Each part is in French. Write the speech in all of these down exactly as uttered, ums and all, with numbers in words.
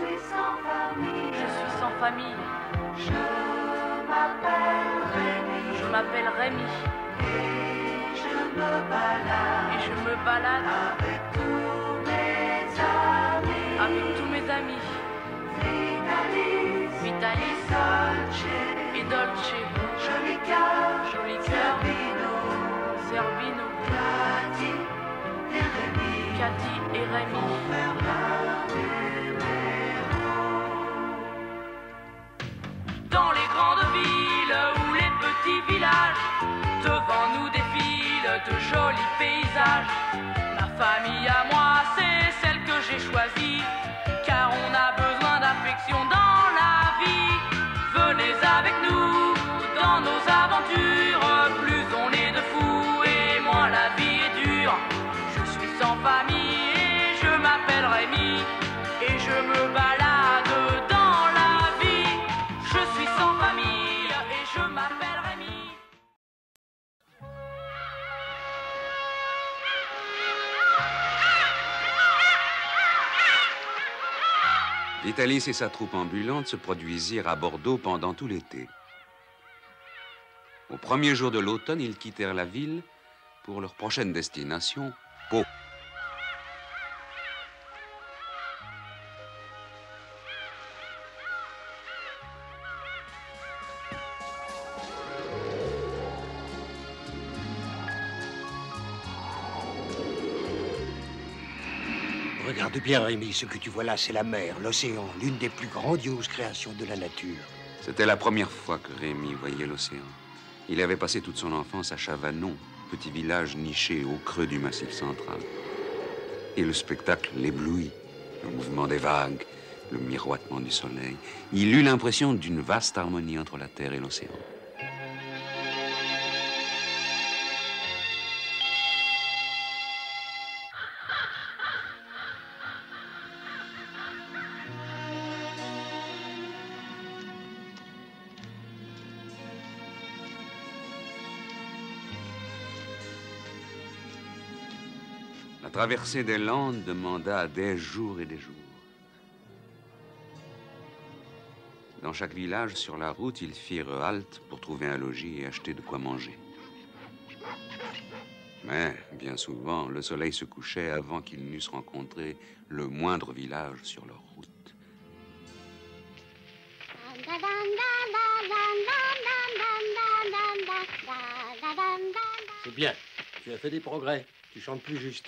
suis sans famille. Je suis sans famille. Je m'appelle Rémi. Je m'appelle Rémi. Et je me balade. Et je me balade avec tous mes amis. Avec tous mes amis. Vitalis. Vitalis. Dolce. Et Dolce. Joli cœur. Joli cœur. Zerbino. Zerbino. Cathy et Rémi. Cathy et Rémi. Vont faire l'un numéro. Dans les grandes villes ou les petits villages, devant nous défilent de jolis paysages. Ma famille à moi, c'est celle que j'ai choisie, car on a besoin d'affection dans la vie. Venez avec nous dans nos aventures, plus on est de fous et moins la vie est dure. Je suis sans famille et je m'appelle Rémi, et je me balade dans la vie. Je suis sans famille et je m'appelle Rémi. Vitalis et sa troupe ambulante se produisirent à Bordeaux pendant tout l'été. Au premier jour de l'automne, ils quittèrent la ville pour leur prochaine destination, Pau. Regarde bien, Rémi, ce que tu vois là, c'est la mer, l'océan, l'une des plus grandioses créations de la nature. C'était la première fois que Rémi voyait l'océan. Il avait passé toute son enfance à Chavanon, petit village niché au creux du Massif central. Et le spectacle l'éblouit, le mouvement des vagues, le miroitement du soleil. Il eut l'impression d'une vaste harmonie entre la terre et l'océan. La traversée des Landes demanda des jours et des jours. Dans chaque village, sur la route, ils firent halte pour trouver un logis et acheter de quoi manger. Mais, bien souvent, le soleil se couchait avant qu'ils n'eussent rencontré le moindre village sur leur route. C'est bien, tu as fait des progrès, tu chantes plus juste.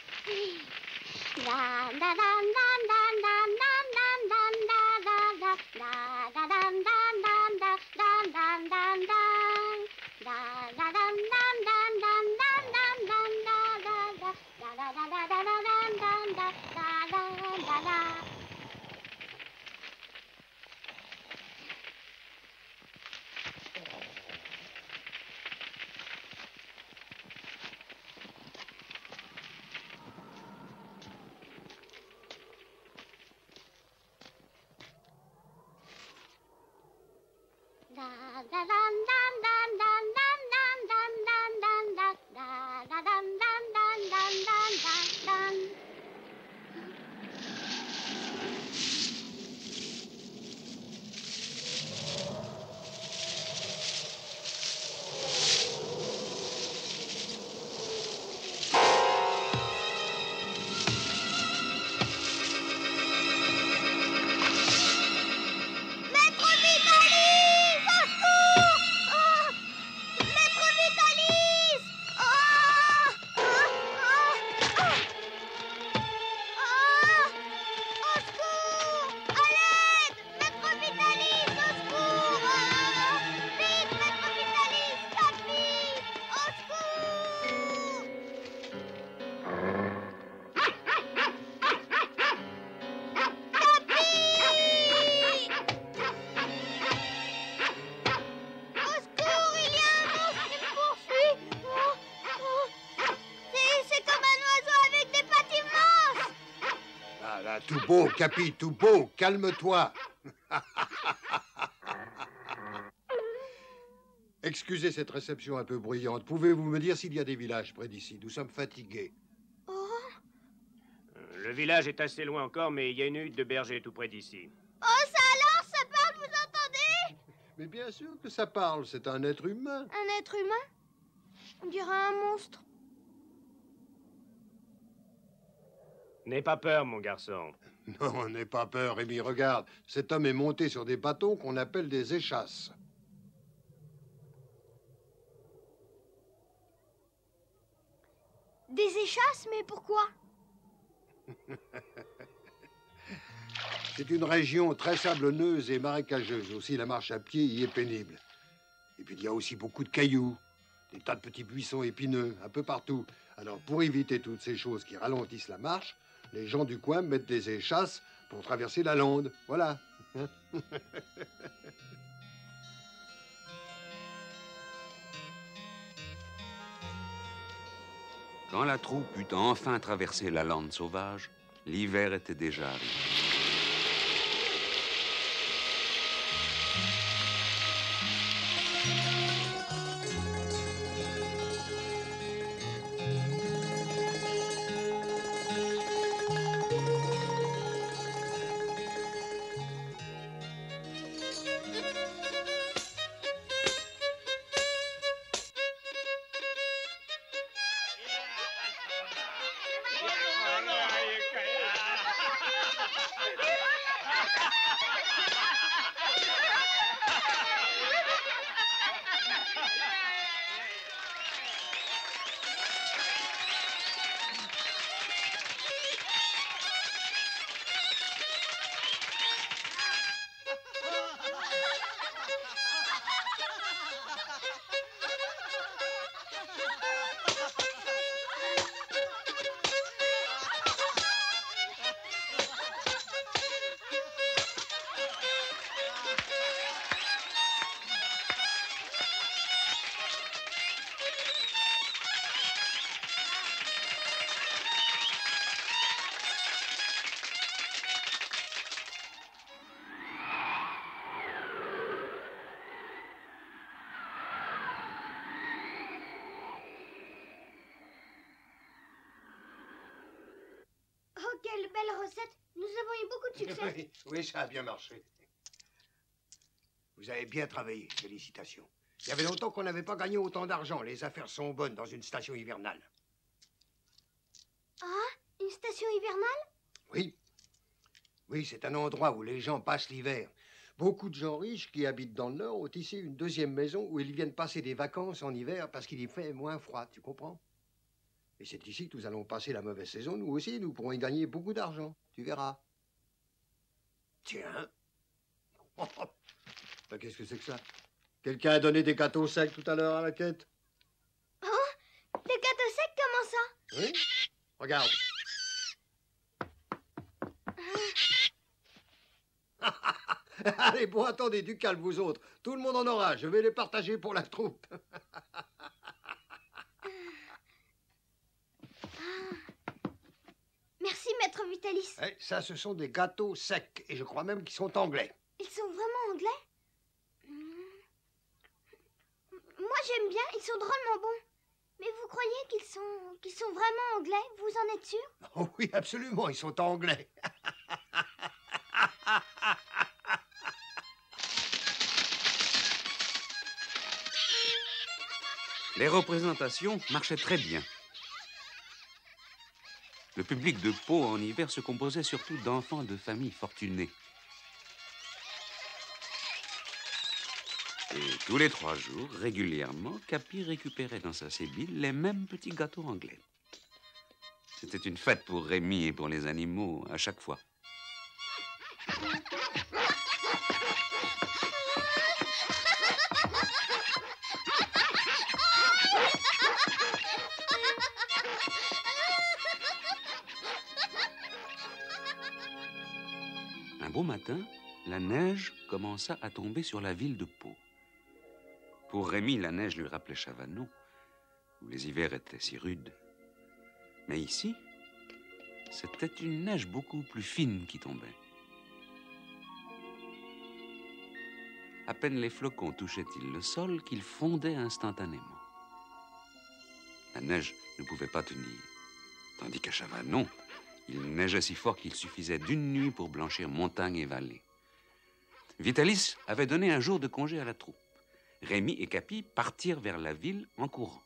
Tout beau, Capi, tout beau, calme-toi. Excusez cette réception un peu bruyante. Pouvez-vous me dire s'il y a des villages près d'ici? Nous sommes fatigués. Le village est assez loin encore, mais il y a une hutte de berger tout près d'ici. Oh, ça alors, ça parle, vous entendez? Mais bien sûr que ça parle, c'est un être humain. Un être humain? On dirait un monstre. N'aie pas peur, mon garçon. Non, n'aie pas peur, Rémi, regarde. Cet homme est monté sur des bâtons qu'on appelle des échasses. Des échasses, mais pourquoi? C'est une région très sablonneuse et marécageuse. Aussi, la marche à pied y est pénible. Et puis, il y a aussi beaucoup de cailloux, des tas de petits buissons épineux, un peu partout. Alors, pour éviter toutes ces choses qui ralentissent la marche, les gens du coin mettent des échasses pour traverser la lande. Voilà. Quand la troupe eut enfin traversé la lande sauvage, l'hiver était déjà arrivé. Oh, quelle belle recette. Nous avons eu beaucoup de succès. Oui, oui, ça a bien marché. Vous avez bien travaillé, félicitations. Il y avait longtemps qu'on n'avait pas gagné autant d'argent. Les affaires sont bonnes dans une station hivernale. Ah, une station hivernale? Oui. Oui, c'est un endroit où les gens passent l'hiver. Beaucoup de gens riches qui habitent dans le Nord ont ici une deuxième maison où ils viennent passer des vacances en hiver parce qu'il y fait moins froid, tu comprends? Et c'est ici que nous allons passer la mauvaise saison. Nous aussi, nous pourrons y gagner beaucoup d'argent. Tu verras. Tiens. Ben, qu'est-ce que c'est que ça? Quelqu'un a donné des gâteaux secs tout à l'heure à la quête? Oh, des gâteaux secs, comment ça? Oui? Regarde. Allez, bon, attendez, du calme, vous autres. Tout le monde en aura. Je vais les partager pour la troupe. Merci, maître Vitalis. Eh, ça, ce sont des gâteaux secs. Et je crois même qu'ils sont anglais. Ils sont vraiment anglais? Hmm. Moi, j'aime bien, ils sont drôlement bons. Mais vous croyez qu'ils sont, qu'ils sont vraiment anglais? Vous en êtes sûr? Oh oui, absolument, ils sont anglais. Les représentations marchaient très bien. Le public de Pau en hiver se composait surtout d'enfants de familles fortunées. Et tous les trois jours, régulièrement, Capi récupérait dans sa sébile les mêmes petits gâteaux anglais. C'était une fête pour Rémi et pour les animaux à chaque fois. Un beau matin, la neige commença à tomber sur la ville de Pau. Pour Rémi, la neige lui rappelait Chavanon, où les hivers étaient si rudes. Mais ici, c'était une neige beaucoup plus fine qui tombait. À peine les flocons touchaient-ils le sol qu'ils fondaient instantanément. La neige ne pouvait pas tenir, tandis qu'à Chavanon, Il neigeait si fort qu'il suffisait d'une nuit pour blanchir montagne et vallée. Vitalis avait donné un jour de congé à la troupe. Rémi et Capi partirent vers la ville en courant.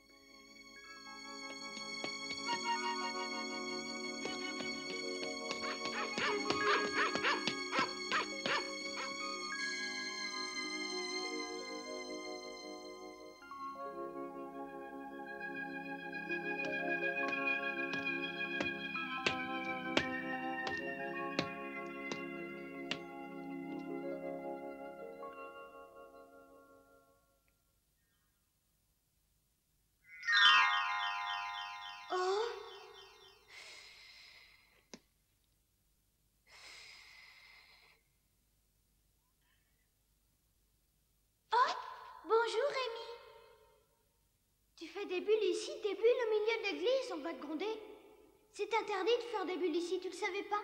Bonjour, Rémi. Tu fais des bulles ici, des bulles au milieu de l'église, on va te gronder. C'est interdit de faire des bulles ici, tu le savais pas?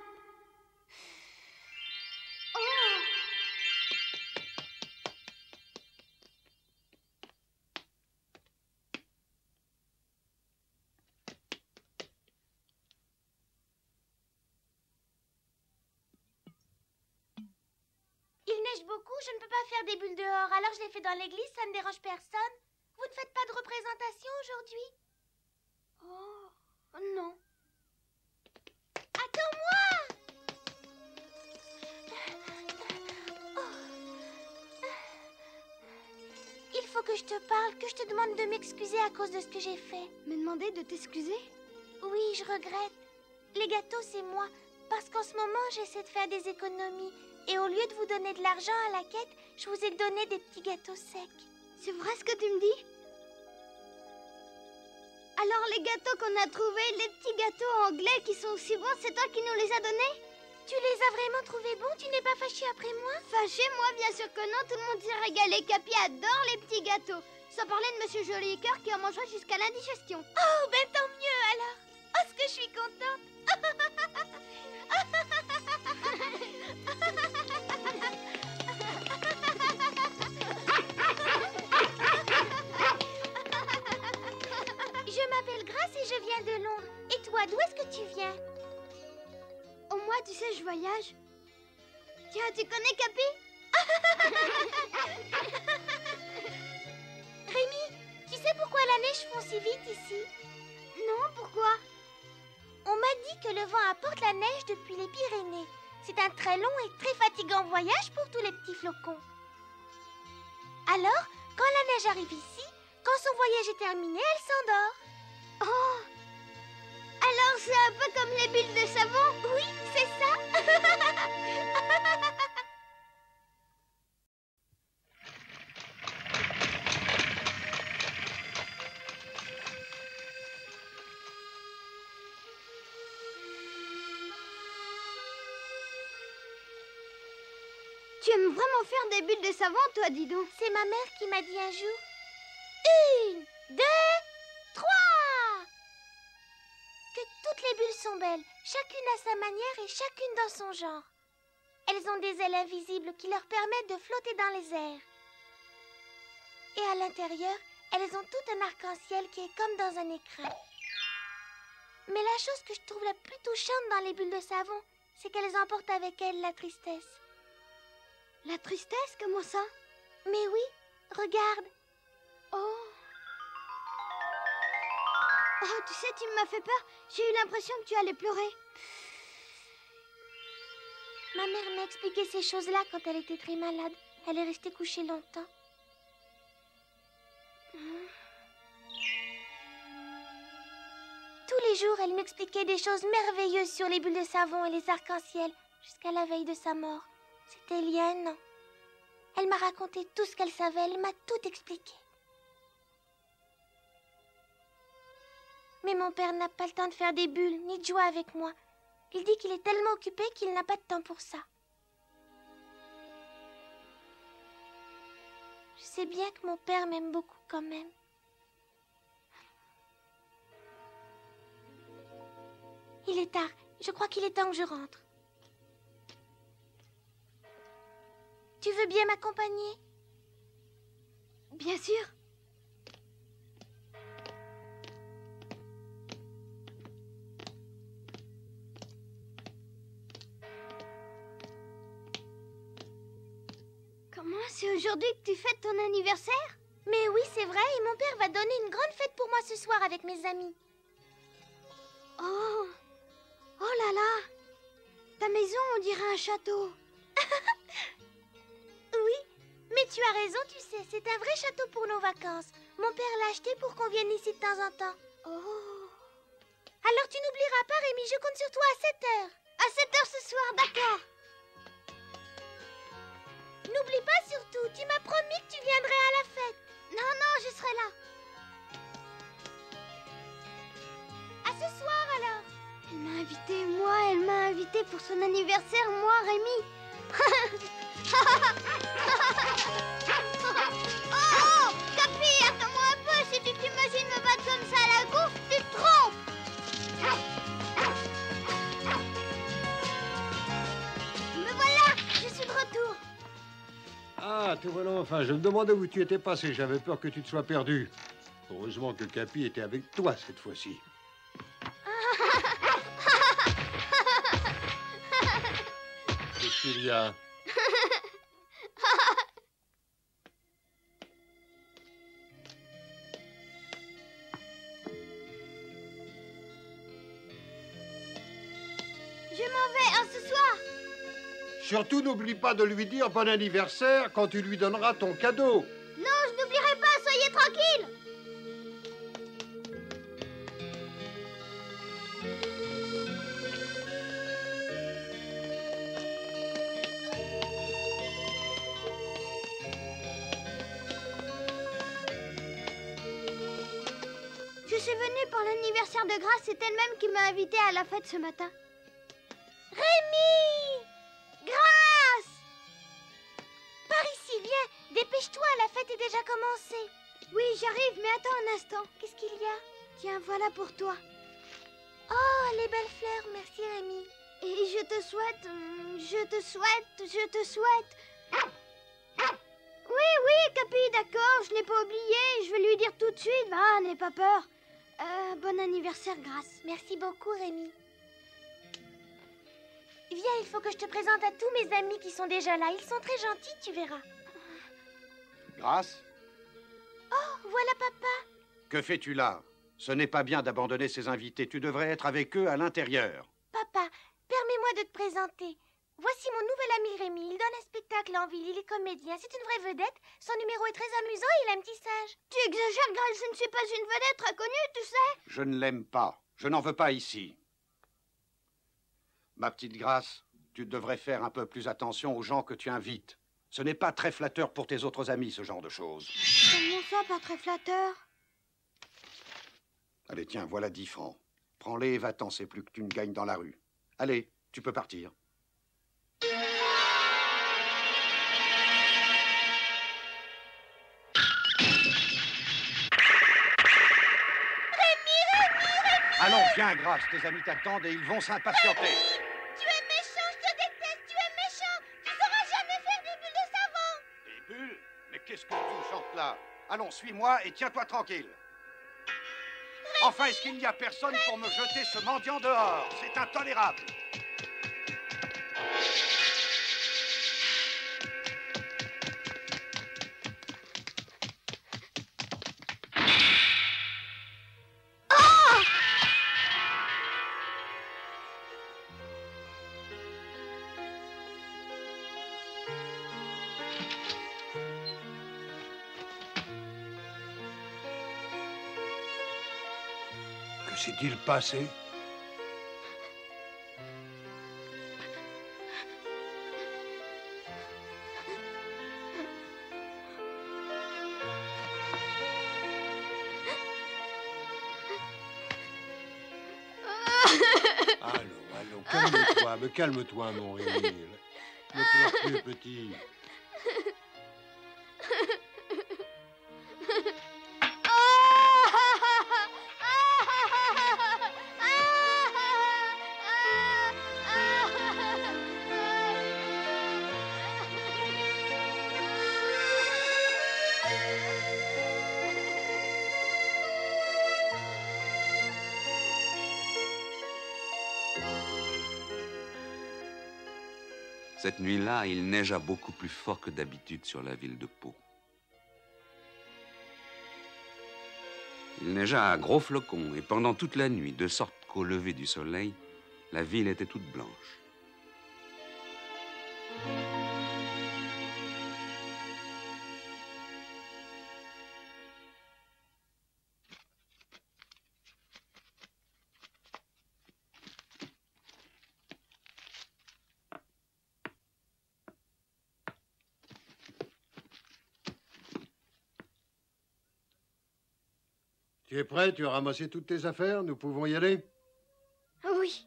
Oh! Il neige beaucoup, je ne peux pas faire des bulles dehors, alors je les fais dans l'église, ça ne dérange personne. Vous ne faites pas de représentation aujourd'hui? Oh, non. Attends-moi! Il faut que je te parle, que je te demande de m'excuser à cause de ce que j'ai fait. Me demander de t'excuser? Oui, je regrette. Les gâteaux, c'est moi, parce qu'en ce moment, j'essaie de faire des économies. Et au lieu de vous donner de l'argent à la quête, je vous ai donné des petits gâteaux secs. C'est vrai ce que tu me dis? Alors les gâteaux qu'on a trouvés, les petits gâteaux anglais qui sont aussi bons, c'est toi qui nous les as donnés? Tu les as vraiment trouvés bons? Tu n'es pas fâché après moi? Fâché, moi, bien sûr que non, tout le monde s'est régalé. Capi adore les petits gâteaux. Sans parler de Monsieur Jolicoeur qui en mangera jusqu'à l'indigestion. Oh, ben tant mieux alors. Oh, ce que je suis contente. Je m'appelle Grace et je viens de Londres. Et toi, d'où est-ce que tu viens? Oh, moi, tu sais, je voyage. Tiens, tu connais Capi? Rémi, tu sais pourquoi la neige fond si vite ici? Non, pourquoi? On m'a dit que le vent apporte la neige depuis les Pyrénées. C'est un très long et très fatigant voyage pour tous les petits flocons. Alors, quand la neige arrive ici, quand son voyage est terminé, elle s'endort. Oh! Alors c'est un peu comme les bulles de savon? Oui, c'est ça. Tu aimes vraiment faire des bulles de savon, toi, dis donc? C'est ma mère qui m'a dit un jour. Une, deux, trois! Que toutes les bulles sont belles, chacune à sa manière et chacune dans son genre. Elles ont des ailes invisibles qui leur permettent de flotter dans les airs. Et à l'intérieur, elles ont tout un arc-en-ciel qui est comme dans un écrin. Mais la chose que je trouve la plus touchante dans les bulles de savon, c'est qu'elles emportent avec elles la tristesse. La tristesse, comment ça? Mais oui, regarde. Oh. Oh, tu sais, tu m'as fait peur. J'ai eu l'impression que tu allais pleurer. Ma mère m'a expliqué ces choses-là quand elle était très malade. Elle est restée couchée longtemps. Tous les jours, elle m'expliquait des choses merveilleuses sur les bulles de savon et les arcs-en-ciel, jusqu'à la veille de sa mort. C'était il y a un an. Elle m'a raconté tout ce qu'elle savait, elle m'a tout expliqué. Mais mon père n'a pas le temps de faire des bulles, ni de jouer avec moi. Il dit qu'il est tellement occupé qu'il n'a pas de temps pour ça. Je sais bien que mon père m'aime beaucoup quand même. Il est tard. Je crois qu'il est temps que je rentre. Tu veux bien m'accompagner? Bien sûr. Comment? C'est aujourd'hui que tu fêtes ton anniversaire? Mais oui, c'est vrai, et mon père va donner une grande fête pour moi ce soir avec mes amis. Oh, oh là là, ta maison, on dirait un château. Oui, mais tu as raison, tu sais, c'est un vrai château pour nos vacances. Mon père l'a acheté pour qu'on vienne ici de temps en temps. Oh. Alors tu n'oublieras pas, Rémi, je compte sur toi à sept heures. À sept heures ce soir, d'accord. N'oublie pas surtout, tu m'as promis que tu viendrais à la fête. Non, non, je serai là. À ce soir alors. Elle m'a invité, moi, elle m'a invité pour son anniversaire, moi, Rémi. Oh, Capi, attends-moi un peu. Si tu t'imagines me battre comme ça à la gouffre, tu te trompes. Me voilà, je suis de retour. Ah, te voilà enfin. Je me demandais où tu étais passé. J'avais peur que tu te sois perdu. Heureusement que Capi était avec toi cette fois-ci. Qu'est-ce qu'il y a? Je m'en vais, à ce soir. Surtout, n'oublie pas de lui dire bon anniversaire quand tu lui donneras ton cadeau. Non, je n'oublierai pas, soyez tranquille. Je suis venue pour l'anniversaire de Grâce, c'est elle-même qui m'a invitée à la fête ce matin. Rémi! Grâce! Par ici, viens, dépêche-toi, la fête est déjà commencée. Oui, j'arrive, mais attends un instant. Qu'est-ce qu'il y a? Tiens, voilà pour toi. Oh, les belles fleurs, merci Rémi. Et je te souhaite, hum, je te souhaite, je te souhaite. Oui, oui, Capi, d'accord, je n'ai pas oublié. Je vais lui dire tout de suite. Ah, n'aie pas peur. Euh, bon anniversaire, Grâce. Merci beaucoup, Rémi. Viens, il faut que je te présente à tous mes amis qui sont déjà là. Ils sont très gentils, tu verras. Grâce, Oh, voilà papa. que fais-tu là? Ce n'est pas bien d'abandonner ces invités. Tu devrais être avec eux à l'intérieur. Papa, permets-moi de te présenter. Voici mon nouvel ami Rémi. Il donne un spectacle en ville. Il est comédien. C'est une vraie vedette. Son numéro est très amusant et il a un petit sage. Tu exagères, Grâce, je ne suis pas une vedette très connue, tu sais. Je ne l'aime pas. Je n'en veux pas ici. Ma petite Grâce, tu devrais faire un peu plus attention aux gens que tu invites. Ce n'est pas très flatteur pour tes autres amis, ce genre de choses. Comment ça, pas très flatteur? Allez, tiens, voilà dix francs. Prends-les et va-t'en, c'est plus que tu ne gagnes dans la rue. Allez, tu peux partir. Allons, viens, Grâce, tes amis t'attendent et ils vont s'impatienter. Tu es méchant, je te déteste. Tu es méchant. Tu sauras jamais faire des bulles de savon. Des bulles? Mais qu'est-ce que tu chantes là? Allons, suis-moi et tiens-toi tranquille. Enfin, est-ce qu'il n'y a personne pour me jeter ce mendiant dehors? C'est intolérable. Que s'est-il passé? Allons, allons, calme-toi, mais calme-toi, mon Rémi. Ne pleure plus, petit. Cette nuit-là, il neigea beaucoup plus fort que d'habitude sur la ville de Pau. Il neigea à gros flocons et pendant toute la nuit, de sorte qu'au lever du soleil, la ville était toute blanche. Tu es prêt? Tu as ramassé toutes tes affaires? Nous pouvons y aller? Oui.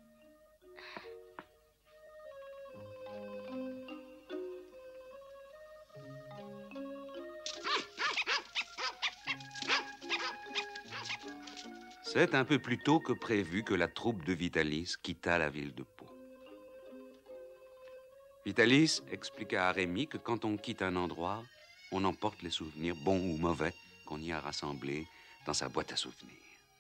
C'est un peu plus tôt que prévu que la troupe de Vitalis quitta la ville de Pau. Vitalis expliqua à Rémi que quand on quitte un endroit, on emporte les souvenirs, bons ou mauvais, qu'on y a rassemblés dans sa boîte à souvenirs.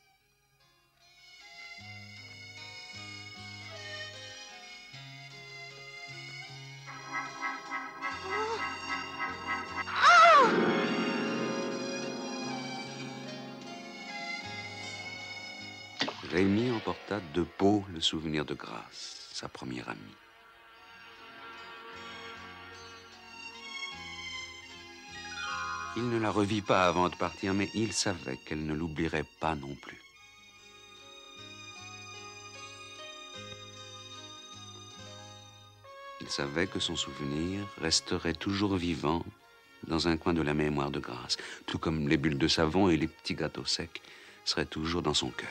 Rémi emporta de Pau le souvenir de Grâce, sa première amie. Il ne la revit pas avant de partir, mais il savait qu'elle ne l'oublierait pas non plus. Il savait que son souvenir resterait toujours vivant dans un coin de la mémoire de Grâce, tout comme les bulles de savon et les petits gâteaux secs seraient toujours dans son cœur.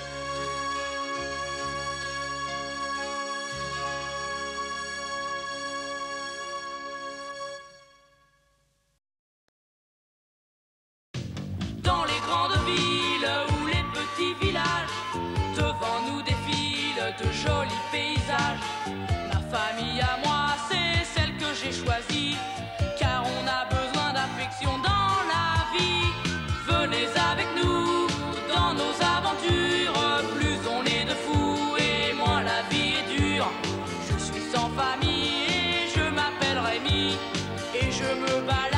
Dans les grandes villes ou les petits villages, devant nous défilent de jolis paysages. Ma famille à moi, c'est celle que j'ai choisie, car on a besoin d'affection dans la vie. Venez avec nous dans nos aventures, plus on est de fous et moins la vie est dure. Je suis sans famille et je m'appelle Rémi, et je me balade